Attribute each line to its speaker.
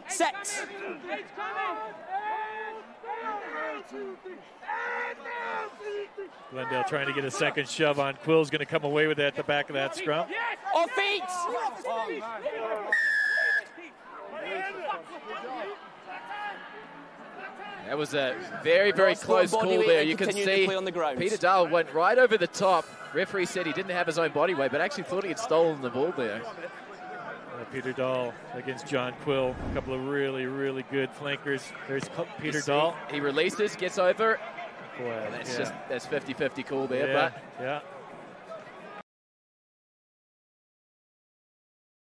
Speaker 1: Set.
Speaker 2: Glendale trying to get a second shove on. Quill's going to come away with it at the back of that scrum.
Speaker 1: Off feet.
Speaker 3: That was a very, very close call there. You can see Peter Dahl went right over the top. Referee said he didn't have his own body weight, but actually thought he had stolen the ball there.
Speaker 2: Peter Dahl against John Quill. A couple of really, really good flankers. There's Peter Dahl.
Speaker 3: He releases, gets over.
Speaker 2: Boy,
Speaker 3: that's 50-50 call there. But
Speaker 2: yeah.